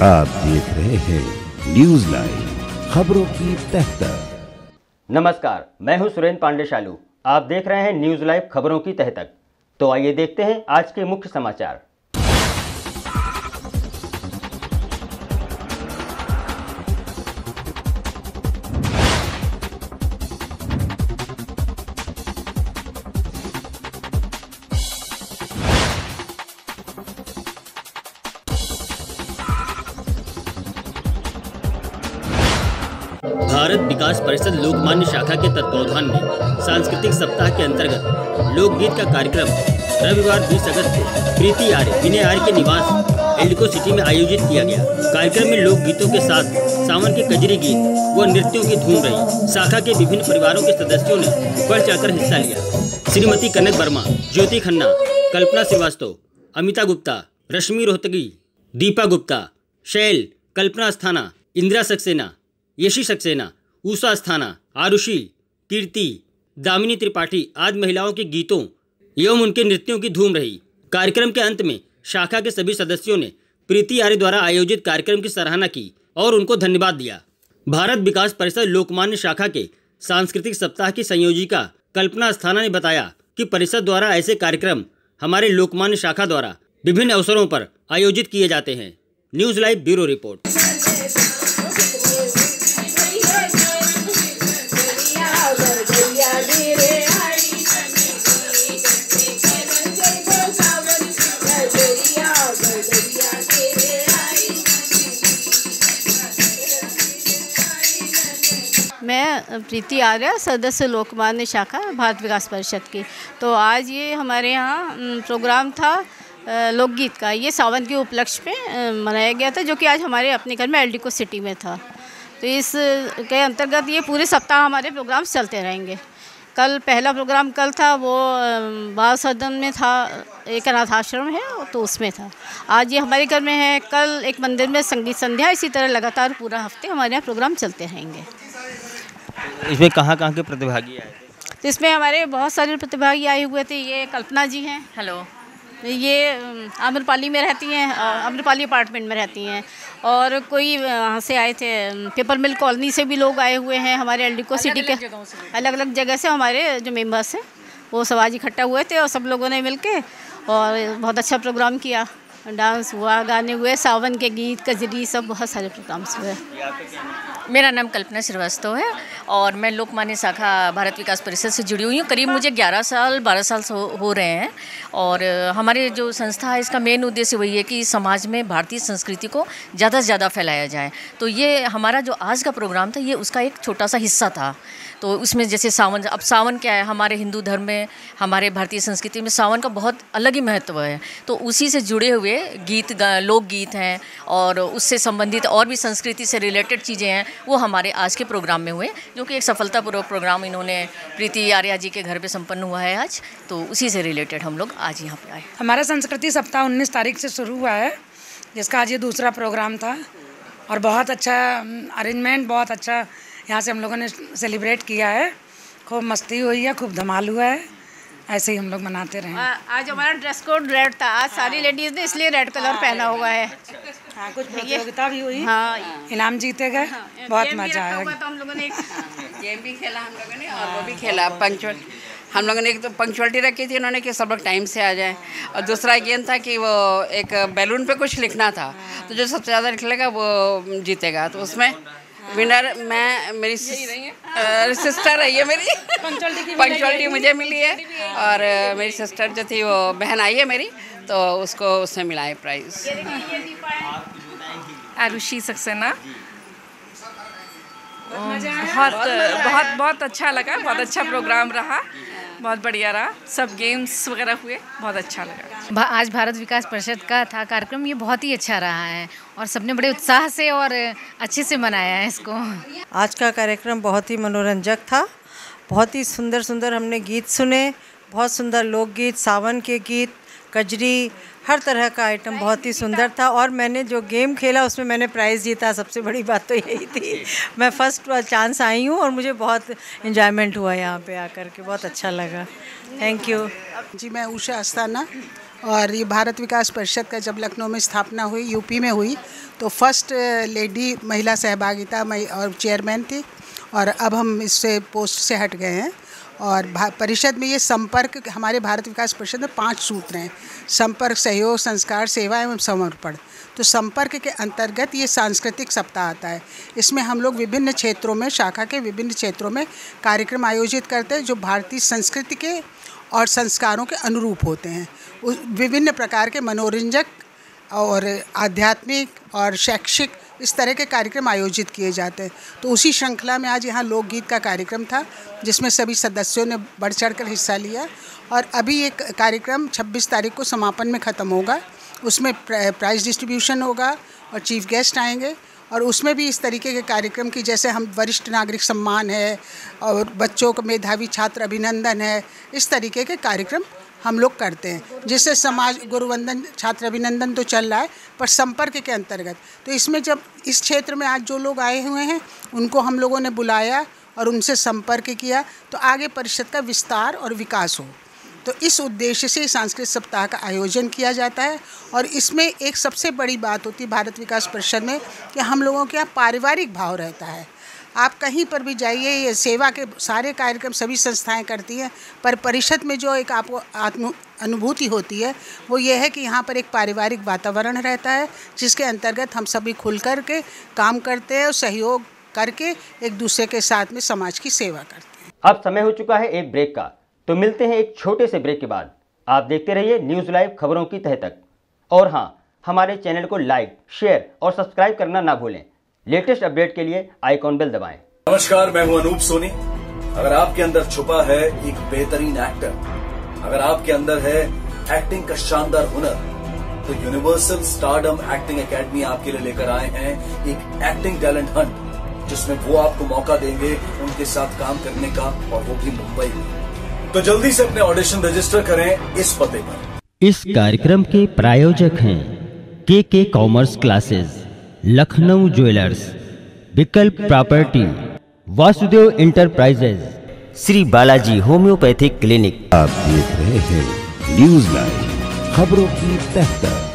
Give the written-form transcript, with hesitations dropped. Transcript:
आप देख रहे हैं न्यूज लाइव, खबरों की तह तक। नमस्कार, मैं हूं सुरेंद्र पांडे शालू। आप देख रहे हैं न्यूज लाइव, खबरों की तह तक। तो आइए देखते हैं आज के मुख्य समाचार। भारत विकास परिषद लोकमान्य शाखा के तत्वावधान में सांस्कृतिक सप्ताह के अंतर्गत लोकगीत का कार्यक्रम रविवार 20 अगस्त को प्रीति आर्य विनय आर्य के निवास एल्डिको सिटी में आयोजित किया गया। कार्यक्रम में लोकगीतों के साथ सावन के कजरी गीत व नृत्यों की धूम रही। शाखा के विभिन्न परिवारों के सदस्यों ने बढ़ चढ़कर हिस्सा लिया। श्रीमती कनक वर्मा, ज्योति खन्ना, कल्पना श्रीवास्तव, अमिता गुप्ता, रश्मि रोहतगी, दीपा गुप्ता, शैल, कल्पना अस्थाना, इंदिरा सक्सेना, यशी सक्सेना, उषा अस्थाना, आरुषि, कीर्ति, दामिनी त्रिपाठी आदि महिलाओं के गीतों एवं उनके नृत्यों की धूम रही। कार्यक्रम के अंत में शाखा के सभी सदस्यों ने प्रीति आर्य द्वारा आयोजित कार्यक्रम की सराहना की और उनको धन्यवाद दिया। भारत विकास परिषद लोकमान्य शाखा के सांस्कृतिक सप्ताह की संयोजिका कल्पना अस्थाना ने बताया कि परिषद द्वारा ऐसे कार्यक्रम हमारे लोकमान्य शाखा द्वारा विभिन्न अवसरों पर आयोजित किए जाते हैं। News live bureau report. मैं प्रीति आर्य, सदस्य लोकमान्य शाखा भारत विकास परिषद की। तो आज ये हमारे यहाँ प्रोग्राम था लोकगीत का। ये सावन के उपलक्ष्य में मनाया गया था, जो कि आज हमारे अपने घर में एल्डिको सिटी में था। तो इस के अंतर्गत ये पूरे सप्ताह हमारे प्रोग्राम चलते रहेंगे। कल पहला प्रोग्राम कल था, वो बाल सदन में था, एक अनाथ आश्रम है तो उसमें था। आज ये हमारे घर में है। कल एक मंदिर में संगीत संध्या। इसी तरह लगातार पूरा हफ्ते हमारे यहाँ प्रोग्राम चलते रहेंगे। इसमें कहाँ के प्रतिभागी आए थे? तो इसमें हमारे बहुत सारे प्रतिभागी आए हुए थे। ये कल्पना जी हैं। हेलो। ये आम्रपाली में रहती हैं, आम्रपाली अपार्टमेंट में रहती हैं। और कोई वहाँ से आए थे, पेपर मिल कॉलोनी से भी लोग आए हुए हैं। हमारे एल्डिको सिटी के अलग अलग जगह से हमारे जो मेंबर्स हैं वो सब आज इकट्ठा हुए थे और सब लोगों ने मिलके और बहुत अच्छा प्रोग्राम किया। डांस हुआ, गाने हुए, सावन के गीत, कजरी, सब बहुत सारे प्रोग्राम्स हुए। मेरा नाम कल्पना श्रीवास्तव है और मैं लोकमान्य शाखा भारत विकास परिषद से जुड़ी हुई हूँ। करीब मुझे 12 साल हो रहे हैं। और हमारे जो संस्था है, इसका मेन उद्देश्य वही है कि समाज में भारतीय संस्कृति को ज़्यादा से ज़्यादा फैलाया जाए। तो ये हमारा जो आज का प्रोग्राम था, ये उसका एक छोटा सा हिस्सा था। तो उसमें जैसे सावन, अब सावन क्या है, हमारे हिंदू धर्म में, हमारे भारतीय संस्कृति में सावन का बहुत अलग ही महत्व है। तो उसी से जुड़े हुए गीत, लोकगीत हैं और उससे संबंधित और भी संस्कृति से रिलेटेड चीज़ें हैं, वो हमारे आज के प्रोग्राम में हुए, जो कि एक सफलतापूर्वक प्रोग्राम इन्होंने प्रीति आर्या जी के घर पे संपन्न हुआ है आज। तो उसी से रिलेटेड हम लोग आज यहाँ पे आए। हमारा संस्कृति सप्ताह 19 तारीख से शुरू हुआ है, जिसका आज ये दूसरा प्रोग्राम था और बहुत अच्छा अरेंजमेंट, बहुत अच्छा यहाँ से हम लोगों ने सेलिब्रेट किया है। खूब मस्ती हुई है, खूब धमाल हुआ है। ऐसे ही हम लोग मनाते रहे। आज हमारा ड्रेस कोड रेड था। आज सारी लेडीज़ ने इसलिए रेड कलर पहना हुआ है। हाँ, कुछ प्रतियोगिता भी हुई। हाँ, इनाम जीते गए। बहुत मजा आया। तो हम लोगों ने गेम भी खेला हम लोगों ने और वो भी खेला पंक्चुअल। हम लोगों ने एक तो पंक्चुअलिटी रखी थी उन्होंने कि सब लोग टाइम से आ जाएं, और दूसरा गेम था कि वो एक बैलून पे कुछ लिखना था, तो जो सबसे ज़्यादा लिखेगा वो जीतेगा। तो उसमें विनर मैं, मेरी सिस्टर रही है, मेरी पंक्चुअलिटी मुझे मिली है और मेरी सिस्टर जो थी वो बहन आई है मेरी, तो उसको उसने मिला है प्राइज़। आरुषि सक्सेना। बहुत अच्छा लगा, बहुत अच्छा प्रोग्राम रहा, बहुत बढ़िया रहा। सब गेम्स वगैरह हुए, बहुत अच्छा लगा। आज भारत विकास परिषद का था कार्यक्रम, ये बहुत ही अच्छा रहा है और सबने बड़े उत्साह से और अच्छे से मनाया है इसको। आज का कार्यक्रम बहुत ही मनोरंजक था। बहुत ही सुंदर सुंदर हमने गीत सुने, बहुत सुंदर लोकगीत, सावन के गीत, कजरी, हर तरह का आइटम बहुत ही सुंदर था। और मैंने जो गेम खेला उसमें मैंने प्राइज़ जीता, सबसे बड़ी बात तो यही थी। मैं फर्स्ट चांस आई हूँ और मुझे बहुत इन्जॉयमेंट हुआ यहाँ पे आकर के, बहुत अच्छा लगा। Thank you ji. मैं उषा अस्थाना, और ये भारत विकास परिषद का जब लखनऊ में स्थापना हुई, यूपी में हुई, तो फर्स्ट लेडी महिला सहभागिता और चेयरमैन थी, और अब हम इससे पोस्ट से हट गए हैं। और परिषद में ये संपर्क, हमारे भारत विकास परिषद में 5 सूत्र हैं: संपर्क, सहयोग, संस्कार, सेवा एवं समर्पण। तो संपर्क के अंतर्गत ये सांस्कृतिक सप्ताह आता है। इसमें हम लोग विभिन्न क्षेत्रों में, शाखा के विभिन्न क्षेत्रों में कार्यक्रम आयोजित करते हैं जो भारतीय संस्कृति के और संस्कारों के अनुरूप होते हैं। विभिन्न प्रकार के मनोरंजक और आध्यात्मिक और शैक्षिक इस तरह के कार्यक्रम आयोजित किए जाते हैं। तो उसी श्रृंखला में आज यहाँ लोकगीत का कार्यक्रम था, जिसमें सभी सदस्यों ने बढ़ चढ़कर हिस्सा लिया। और अभी ये कार्यक्रम 26 तारीख को समापन में ख़त्म होगा। उसमें प्राइज़ डिस्ट्रीब्यूशन होगा और चीफ गेस्ट आएंगे, और उसमें भी इस तरीके के कार्यक्रम की, जैसे हम वरिष्ठ नागरिक सम्मान है और बच्चों को मेधावी छात्र अभिनंदन है, इस तरीके के कार्यक्रम हम लोग करते हैं, जिससे समाज गुरुवंदन, छात्र अभिनंदन तो चल रहा है, पर संपर्क के अंतर्गत। तो इसमें जब इस क्षेत्र में आज जो लोग आए हुए हैं उनको हम लोगों ने बुलाया और उनसे संपर्क किया, तो आगे परिषद का विस्तार और विकास हो। तो इस उद्देश्य से सांस्कृतिक सप्ताह का आयोजन किया जाता है। और इसमें एक सबसे बड़ी बात होती है भारत विकास परिषद में कि हम लोगों के यहाँ पारिवारिक भाव रहता है। आप कहीं पर भी जाइए, ये सेवा के सारे कार्यक्रम सभी संस्थाएं करती हैं, पर परिषद में जो एक आपको अनुभूति होती है वो ये है कि यहाँ पर एक पारिवारिक वातावरण रहता है, जिसके अंतर्गत हम सभी खुल कर के काम करते हैं और सहयोग करके एक दूसरे के साथ में समाज की सेवा करते हैं। अब समय हो चुका है एक ब्रेक का, तो मिलते हैं एक छोटे से ब्रेक के बाद। आप देखते रहिए न्यूज़ लाइव, खबरों की तह तक। और हाँ, हमारे चैनल को लाइक, शेयर और सब्सक्राइब करना ना भूलें। लेटेस्ट अपडेट के लिए आइकॉन बेल दबाएं। नमस्कार, मैं हूं अनूप सोनी। अगर आपके अंदर छुपा है एक बेहतरीन एक्टर, अगर आपके अंदर है एक्टिंग का शानदार हुनर, तो यूनिवर्सल स्टारडम एक्टिंग एकेडमी आपके लिए लेकर आए हैं एक एक्टिंग टैलेंट हंट, जिसमें वो आपको मौका देंगे उनके साथ काम करने का, और वो भी मुंबई में। तो जल्दी से अपने ऑडिशन रजिस्टर करें इस पते पर। इस कार्यक्रम के प्रायोजक हैं के commerce classes, Lucknow jewellers, Vikalp property, Vasudev enterprises, Shri Balaji homeopathic clinic. आप देख रहे हैं न्यूज़ लाइव, खबरों की तह तक।